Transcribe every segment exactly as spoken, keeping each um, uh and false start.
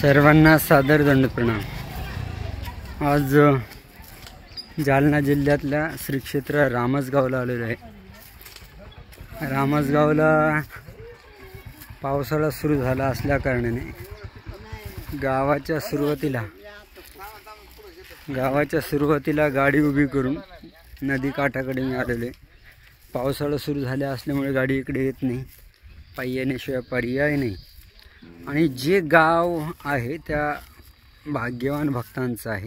सर्वांना सादर दंड प्रणाम। आज जालना जिल्ह्यातल्या श्री क्षेत्र रामसगावला आलेलो आहे। रामसगावला पावसाळा सुरू झाला असल्या कारणाने गावाच्या सुरुवातीला गावाच्या सुरुवातीला गाडी उभी करून नदी काठाकडे मी आलेलो आहे। पावसाळा सुरू झाला असल्यामुळे गाडी इकडे येत नाही, पायी येण्याशिवाय पर्याय नाही। आणि जे गाव आहे त्या भाग्यवान भक्तांचं आहे,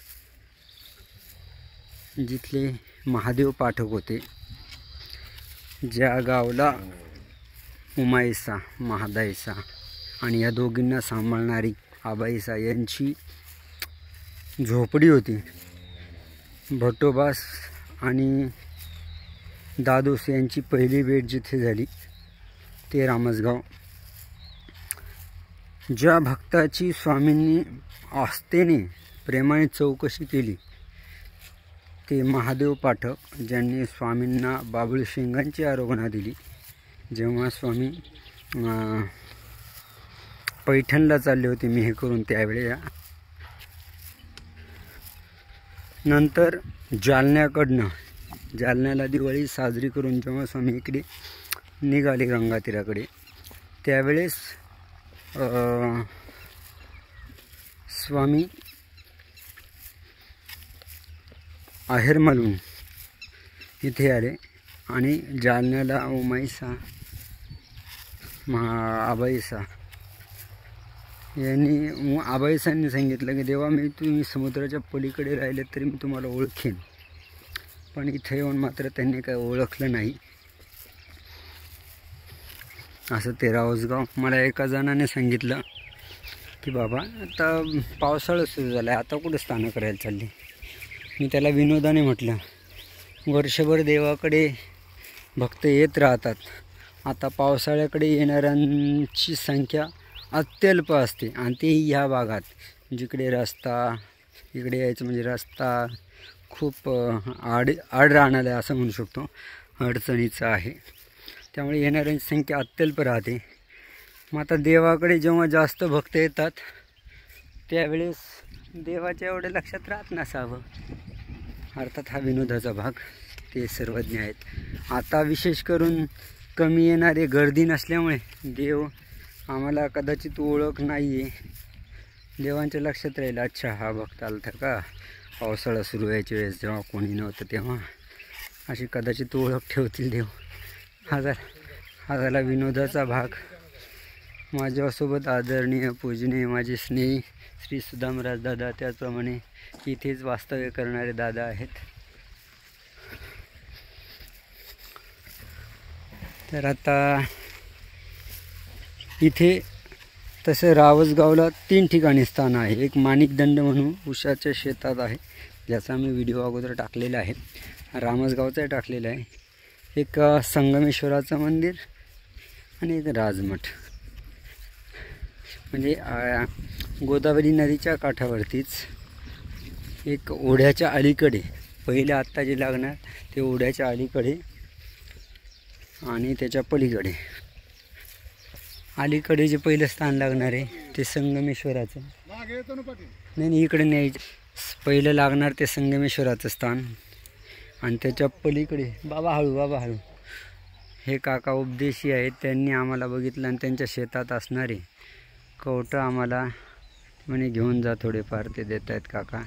जिथले महादेव पाठक होते, ज्या गावला उमाईसा महादाईसा आणि या दोघींना सांभाळणारी आबाईसा यांची झोपडी होती। भटोबास आणि दादोस यांची पहिली भेट जिथे झाली ते रामसगाव। ज्या भक्ताची स्वामींनी आस्थेने प्रेमाने चौकशी केली ते महादेव पाठक, ज्यांनी स्वामींना बाबुळ शिंगांची आरोग्यना दिली। जेव्हा स्वामी पैठणला चालले होते मी हे करून त्यावेळेला, नंतर जालन्याकडनं जालन्याला दिवाळी साजरी करून जेव्हा स्वामी इकडे निघाले गंगातीराकडे, त्यावेळेस स्वामी आहेरमलून इथे आले आणि जालन्याला उमाईसा महा आबाईसा यांनी आबाईसांनी सांगितलं की देवा, मी तुम्ही समुद्राच्या पलीकडे राहिले तरी मी तुम्हाला ओळखेन, पण इथे येऊन मात्र त्यांनी काही ओळखलं नाही। असं ते रावसगाव। मला एका जणाने सांगितलं की बाबा आता पावसाळा सुरू झाला आहे, आता कुठं स्नान करायला चालली। मी त्याला विनोदाने म्हटलं, वर्षभर देवाकडे भक्त येत राहतात, आता पावसाळ्याकडे येणाऱ्यांची संख्या अत्यल्प असते आणि तेही ह्या भागात जिकडे रस्ता इकडे यायचं म्हणजे रस्ता खूप आड आड राहणारा असं म्हणू शकतो, अडचणीचा आहे। त्यामुळे येणाऱ्यांची संख्या अत्यल्प राहते। मग आता देवाकडे जेव्हा जास्त भक्त येतात त्यावेळेस देवाच्या एवढे लक्षात राहत नसावं, अर्थात हा विनोदाचा भाग, ते सर्वज्ञ आहेत। आता विशेष करून कमी येणारे गर्दी नसल्यामुळे देव आम्हाला कदाचित ओळख नाही आहे, देवांच्या लक्षात राहील, अच्छा हा भक्त आला था का पावसाळा सुरू व्हायच्या वेळेस जेव्हा कोणी नव्हतं तेव्हा, अशी कदाचित ओळख ठेवतील देव। हा झाला हा झाला विनोदाचा भाग। माझ्यासोबत आदरणीय पूजनीय माझे स्नेही श्री सुदामराज दादा, त्याचप्रमाणे इथेच वास्तव्य करणारे दादा आहेत। तर आता इथे तसं रावसगावला तीन ठिकाणी स्थान आहे। एक माणिकदंड म्हणून उषाच्या शेतात आहे, ज्याचा मी व्हिडिओ अगोदर टाकलेला आहे, रामसगावचा टाकलेला आहे। एक संगमेश्वराचं मंदिर आणि एक राजमठ, म्हणजे गोदावरी नदीच्या काठावरतीच एक ओढ्याच्या अलीकडे, पहिले आत्ता जे लागणार ते ओढ्याच्या अलीकडे आणि त्याच्या पलीकडे, अलीकडे जे पहिलं स्थान लागणार आहे ते संगमेश्वराचं, नाही नाही इकडे नाही, पहिलं लागणार ते संगमेश्वराचं स्थान आणि त्याच्या पलीकडे बाबा हळू बाबा हळू हे काका उपदेशी आहेत, त्यांनी आम्हाला बघितलं आणि त्यांच्या शेतात असणारे कवटं आम्हाला म्हणे घेऊन जा थोडेफार, ते देत आहेत काका।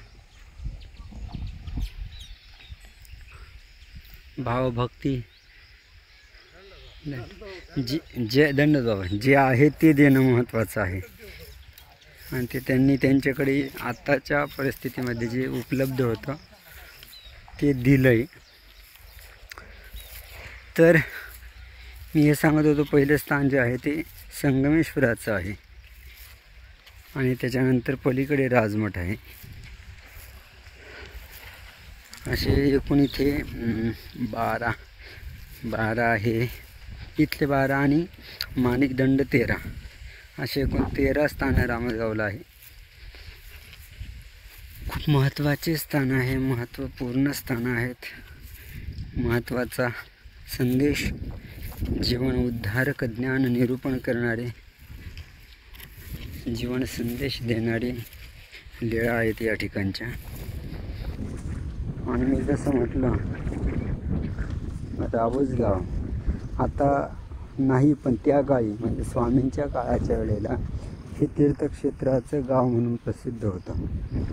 भावभक्ती जे जे दंड बाबा जे आहे ते देणं महत्त्वाचं आहे, आणि ते त्यांनी त्यांच्याकडे आत्ताच्या परिस्थितीमध्ये जे उपलब्ध होतं ते दिलंय। तर मी हे सांगत होतो, पहिलं स्थान जे आहे ते संगमेश्वराचं आहे आणि त्याच्यानंतर पलीकडे राजमठ आहे। असे एकूण इथे बारा बारा आहे, इथले बारा आणि माणिकदंड तेरा, असे एकूण तेरा स्थानं रामसगावला आहे। खूप महत्त्वाचे स्थान आहे, महत्त्वपूर्ण स्थान आहेत। महत्त्वाचा संदेश, जीवन उद्धारक ज्ञान निरूपण करणारे जीवन संदेश देणारी लीळा आहेत या ठिकाणच्या. आणि मी जसं म्हटलं रावस गाव आता नाही, पण त्या काळी म्हणजे स्वामींच्या काळाच्या वेळेला हे तीर्थक्षेत्राचं गाव म्हणून प्रसिद्ध होतं.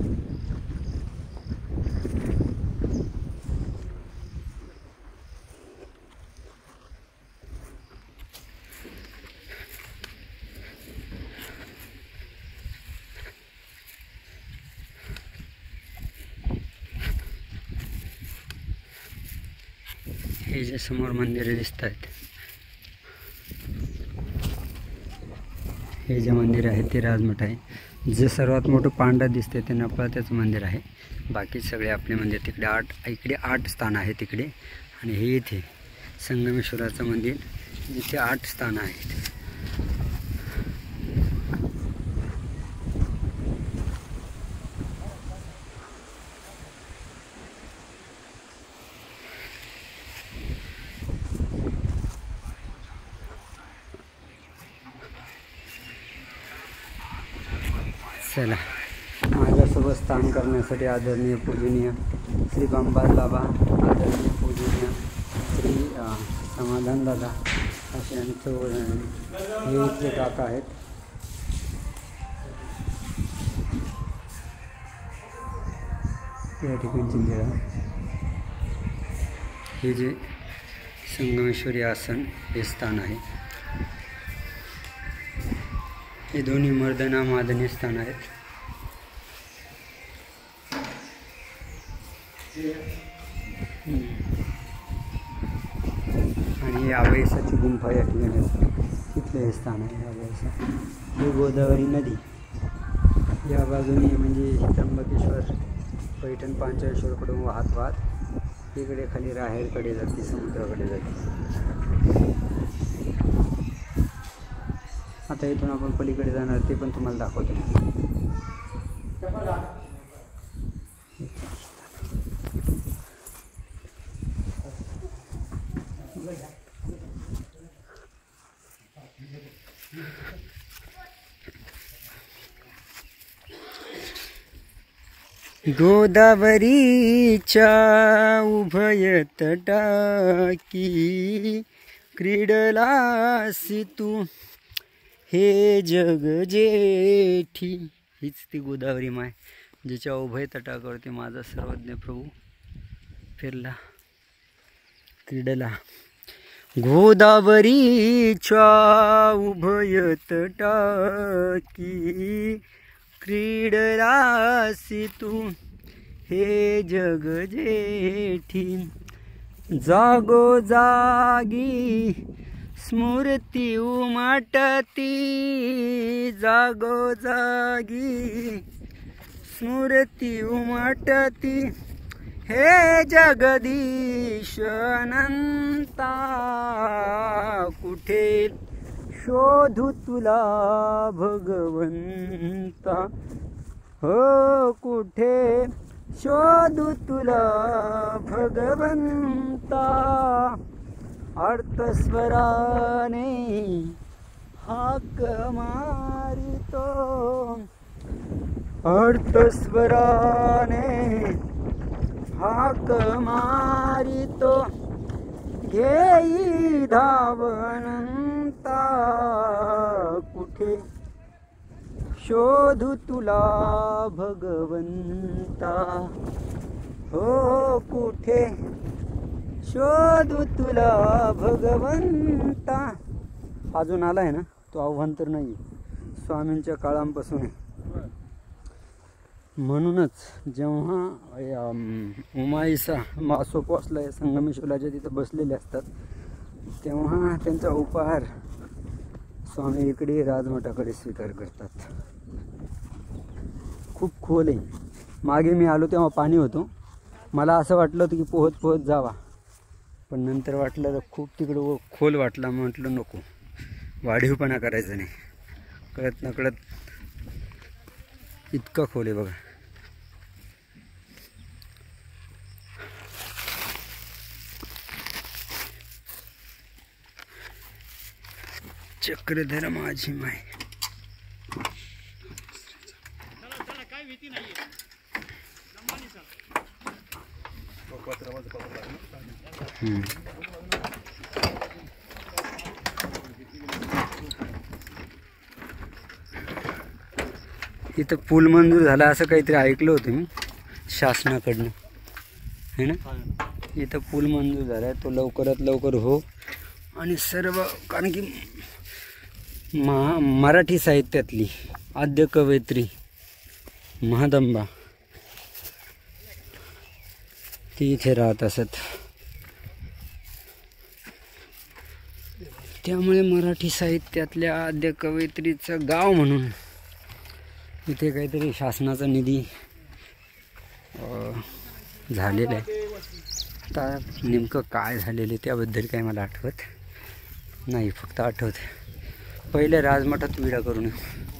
हे जे समोर मंदिरे दिसत आहेत, हे जे मंदिर आहे ते राजमठ आहे. जे सर्वात मोठं पांडा दिसते ते नपाळाचं मंदिर आहे. बाकी सगळे आपले मंदिर तिकडे आठ, इकडे आठ स्थान आहे तिकडे. आणि हे इथे संगमेश्वराचं मंदिर जिथे आठ स्थान आहेत. चला, माझ्यासोबत स्थान करण्यासाठी आदरणीय पूजनीय श्री बंबाज बाबा, आदरणीय पूजनीय श्री समाधान दादा असे यांचं हे इथले काका आहेत. या ठिकाणची लीळा, हे जे संगमेश्वरी आसन हे स्थान आहे. हे दोन्ही मर्दना मादनी स्थान आहेत. आणि हे अभयसाची गुंफा या ठिकाणी असते, तिथलं हे स्थान आहे अभयसा. ही गोदावरी नदी या बाजूने म्हणजे त्र्यंबकेश्वर पैठण पांचाळेश्वरकडून वाहत वाहत इकडे खाली राहेरकडे जाते, समुद्राकडे जाते. आता इथून आपण पलीकडे जाणार, ते पण तुम्हाला दाखवतो. गोदावरीच्या उभय तटाकी क्रीडलासी तू हे जग जेठी. हीच ती गोदावरी माय जिच्या उभय तटावरती माझा सर्वज्ञ प्रभू फिरला, क्रीडला. गोदावरीच्या उभय तटाकी क्रीडलासी तू हे जग जेठी. जागो जागी स्मृती उमटती, जागो जागी स्मृती उमटती हे जगदीश अनंता. कुठे शोधू तुला भगवंता, हो कुठे शोधू तुला भगवंता. अर्थस्वराने हाक मारितो, अर्थस्वराने हाक मारितो घेई धावनंता. कुठे शोधू तुला भगवंता, हो कुठे शोधू तुला भगवंता. अजून आला आहे ना तो, आव्हान तर नाही, स्वामींच्या काळांपासून आहे. म्हणूनच जेव्हा उमाईसा मासोपवासला या संगमेश्वराच्या तिथं बसलेले असतात, तेव्हा त्यांचा उपहार स्वामी इकडे राजमठाकडे स्वीकार करतात. खूप खोल आहे. मागे मी आलो तेव्हा पाणी होतं, मला असं वाटलं होतं की पोहत पोहत जावा, पण नंतर वाटलं तर खूप तिकडं खोल वाटला. म्हटलं नको, वाढीवपणा करायचं नाही. कळत नकळत इतका खोल आहे बघा. चक्रधर माझी माय. इथं पूल मंजूर झाला असं काहीतरी ऐकलं होतं मी शासनाकडनं, है ना? इथं पूल मंजूर झाला आहे, तो लवकरात लवकर हो. आणि सर्व, कारण की महा मराठी साहित्यातली आद्य कवयित्री महादंबा ती इथे राहत असत. त्यामुळे मराठी साहित्यातल्या आद्य कवयित्रीचं गाव म्हणून इथे काहीतरी शासनाचा निधी झालेला आहे. आता नेमकं काय झालेलं त्याबद्दल काही मला आठवत नाही, फक्त आठवत पहिले राजमठात विडा करून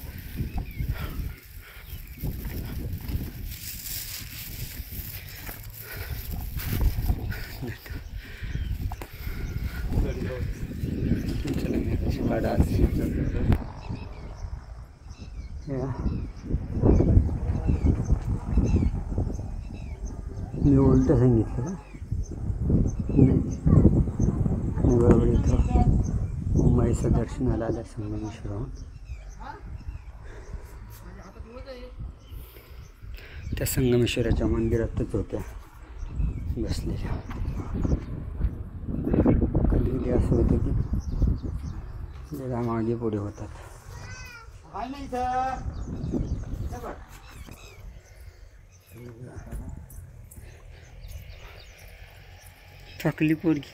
मी उलट सांगितलं का? नाही बरोबर. इथं उमाईचं दर्शनाला आल्या संगमेश्वराहून. त्या संगमेश्वराच्या मंदिरातच होत्या बसलेल्या. कधी कधी असं होतं की जरा मागे पुढे होतात. थकली पोरगी.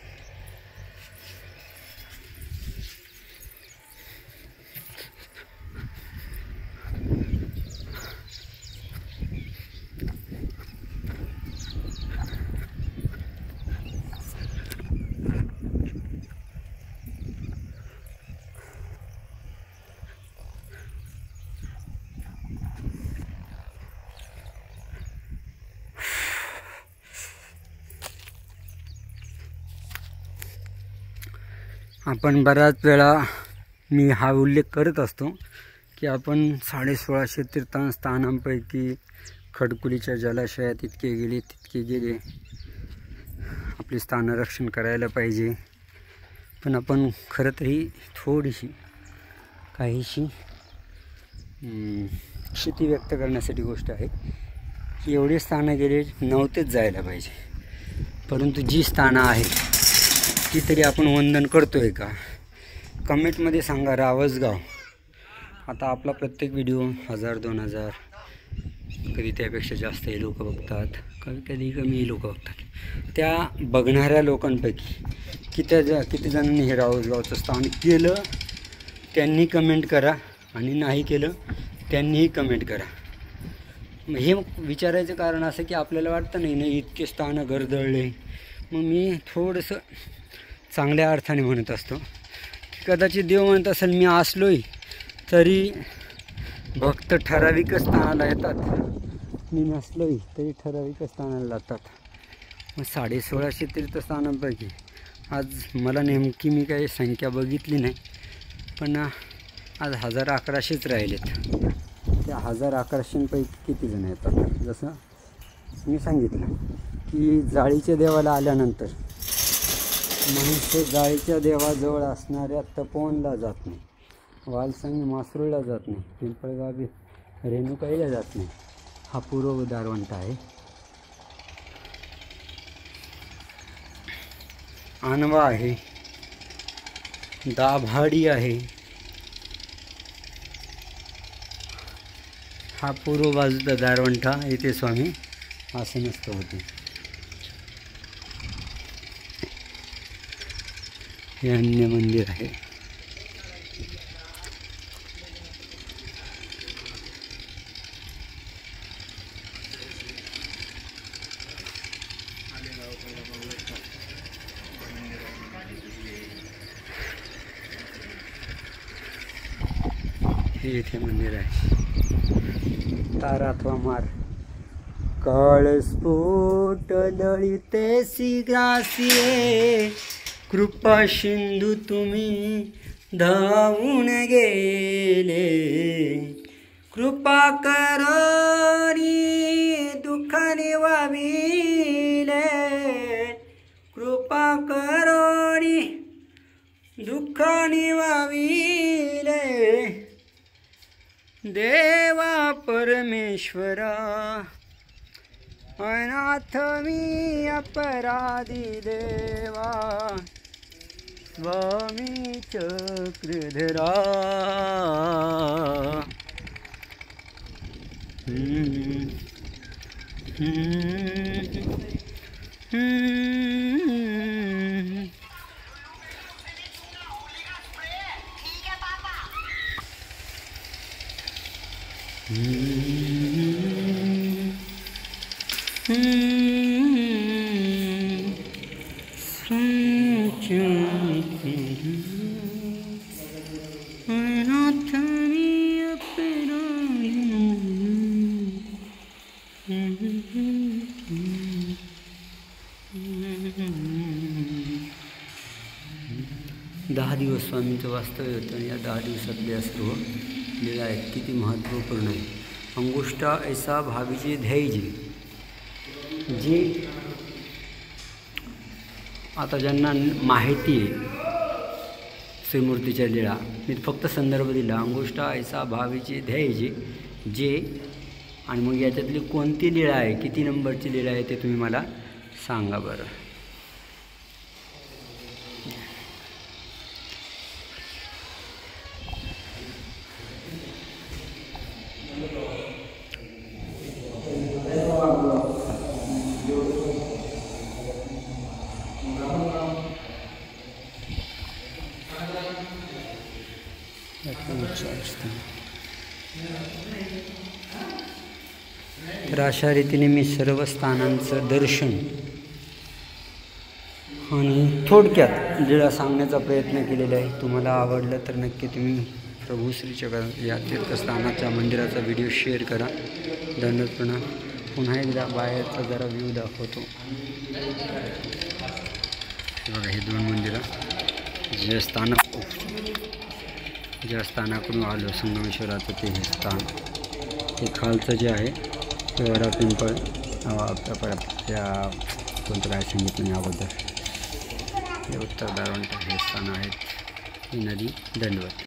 आपण बऱ्याच वेळा मी हा उल्लेख करत असतो की आपण साडेसोळाशे तीर्थस्थानांपैकी खडकुलीच्या जलाशयात इतके गेले तितके गेले, आपली स्थानं रक्षण करायला पाहिजे. पण आपण खरं तरी थोडीशी काहीशी क्षिती व्यक्त करण्यासाठी गोष्ट आहे की एवढी स्थानं गेले नव्हतेच जायला पाहिजे, परंतु जी स्थानं आहेत ती तरी आपण वंदन करतोय का? कमेंटमध्ये सांगा. रावसगाव, आता आपला प्रत्येक व्हिडिओ हजार दोन हजार कधी त्यापेक्षा जास्त हे लोक बघतात, कधी कधी कमी लोक बघतात. त्या बघणाऱ्या लोकांपैकी किती ज किती जणांनी हे रावसगावचं स्थान केलं त्यांनी कमेंट करा, आणि नाही केलं त्यांनीही कमेंट करा. हे विचारायचं कारण असं की आपल्याला वाटतं नाही नाही इतके स्थानं गरदळले. मग मी थोडंसं चांगल्या अर्थाने म्हणत असतो की कदाचित देव म्हणत असेल मी असलोय तरी भक्त ठराविक स्थानाला येतात, मी नसलोय तरी ठराविक स्थानाला जातात. मग साडेसोळाशे तीर्थस्थानांपैकी आज मला नेमकी मी काही संख्या बघितली नाही, पण आज हजार अकराशेच राहिलेत. त्या हजार अकराशेंपैकी किती जण येतात? जसं मी सांगितलं की जाळीच्या देवाला आल्यानंतर मनुष्य जाळीच्या देवाजवळ असणाऱ्या तपोवनला जात नाही, वालसंग मासरूळला जात नाही, पिंपळगावी रेणुकाईला जात नाही. हा पूर्व दारवंट आहे. आणवा आहे, दाभाडी आहे, हा पूर्व बाजूचा दारवंटा. येथे स्वामी आसनस्थ होते. हे अन्य मंदिर आहे. हे इथे मंदिर आहे. तारा अथवा मार कळस्फोट लळितेसी ग्रासिये, कृपा सिंधू तुम्ही धावून गेले, कृपा करोनी दुःख निवाविले, कृपा करोनी दुःख निवाविले, देवा परमेश्वरा अनाथ मी अपराधी देवा, स्वामी चक्रधरा। हम्म हम्म हम्म दहा दिवस स्वामींचं वास्तव्य होतं आणि या दहा दिवसातल्या सर्व लीला आहेत किती महत्त्वपूर्ण आहे। अंगुष्ठा ऐसा भावीचे ध्येय जे आता ज्यांना माहिती आहे श्रीमूर्तीच्या लीळा, मी फक्त संदर्भ दिला। अंगुष्ठा ऐसा भावीचे ध्येय जे जे आणि मग याच्यातली कोणती लीळा आहे, किती नंबरची लीळा आहे ते तुम्ही मला सांगा बरं। तर अशा रीतीने मी सर्व स्थानांचं दर्शन आणि थोडक्यात लीळा सांगण्याचा प्रयत्न केलेला आहे। तुम्हाला आवडलं तर नक्की तुम्ही प्रभू श्री चक्रधर या तीर्थस्थानाच्या मंदिराचा व्हिडिओ शेअर करा। दंडवत प्रणाम। पुन्हा एकदा बाहेरचा जरा व्ह्यू दाखवतो। बघा हे दोन मंदिरं जे स्थानक ज्या स्थानाकडून आलो संगमेश्वराचं ते हे स्थान, हे खालचं जे आहे तेवढा पिंपळ त्या कोणतं काय सांगितलं मी अगोदर, हे उत्तर दारवंट हे स्थान आहेत, ही नदी दंडवत।